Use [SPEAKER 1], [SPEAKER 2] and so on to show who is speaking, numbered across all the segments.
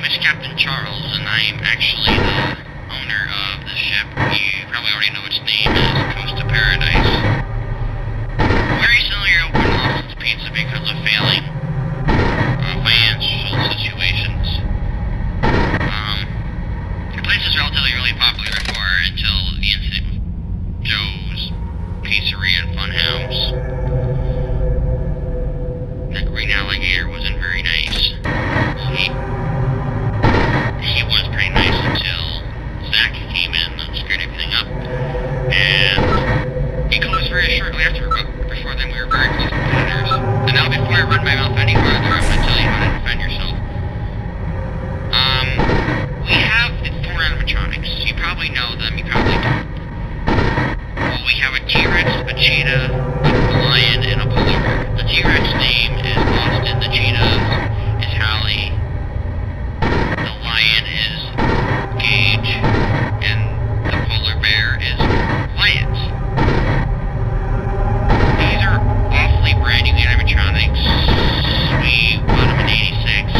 [SPEAKER 1] name is Captain Charles, and I'm actually the owner of the ship. You probably already know its name is Coast to Paradise. We recently opened Lost Pizza because of failing financial situations. The place was relatively really popular before until the incident with Joe's Pizzeria and Funhouse. That green alligator wasn't very nice. He was pretty nice until Zach came in and screwed everything up. And he closed very shortly after, but before then we were very close competitors. And now before I run my mouth any farther, I'm going to tell you how to defend yourself. We have 4 animatronics. You probably know them, you probably don't. Well, we have a T-Rex, a cheetah, a lion, and a polar bear. The T-Rex name is Austin, the cheetah is Hallie, the lion is Gage, and the polar bear is Wyatt. These are awfully brand new animatronics. We bought them in '86,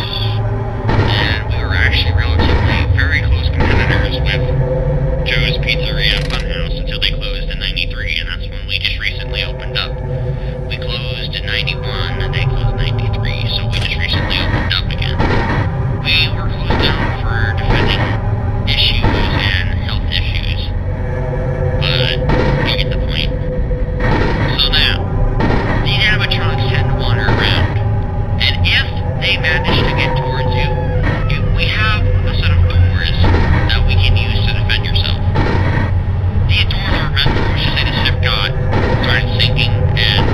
[SPEAKER 1] and we were actually relatively very close competitors with Joe's Pizzeria and Funhouse until they closed in '93, and that's when we just recently opened up. We closed in '91, and they closed in '93, so we just recently opened up again. We were closed down for defending issues and health issues, but you get the point. So now, these animatronics tend to wander around, and if they manage to get towards you, we have a set of doors that we can use to defend yourself. These doors are meant for, let's just say the ship started sinking, and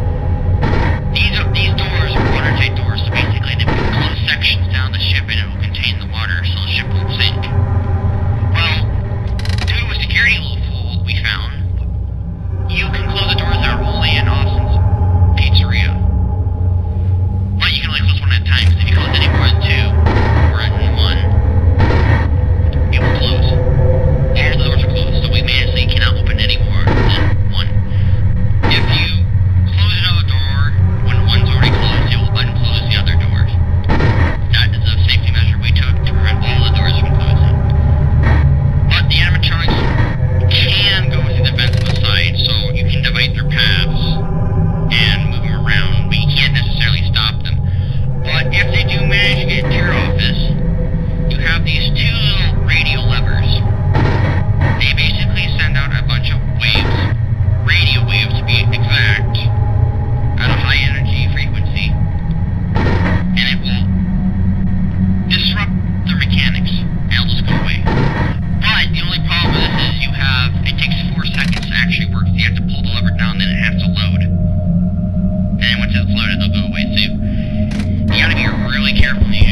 [SPEAKER 1] these doors are watertight doors, so basically they put close sections down the ship and it will contain the water so the ship won't sink. Well, due to a security loophole we found, you can close the doors that are only in Austin's Pizzeria. But you can only close one at a time, because if you close any more than 2, or in 1, it will close. All the doors are closed, so we manually cannot open any more than 1. If you close another door when one's already closed, it will unclose the other doors. That is a safety measure we took to prevent all the doors from closing. But the animatronics can go through the vents on the side, so you can divide their paths and move them around, but you can't necessarily stop them. But if they do manage to get into your office, you have these 2 little radio levers. They basically send out a bunch of waves, radio waves to be exact, at a high energy frequency, and it will disrupt the mechanics, and it'll just go away. But the only problem with this is it takes 4 seconds to actually work, so you have to pull the lever down, then it has to load. And once it's loaded, they'll go away too. You gotta be really careful when you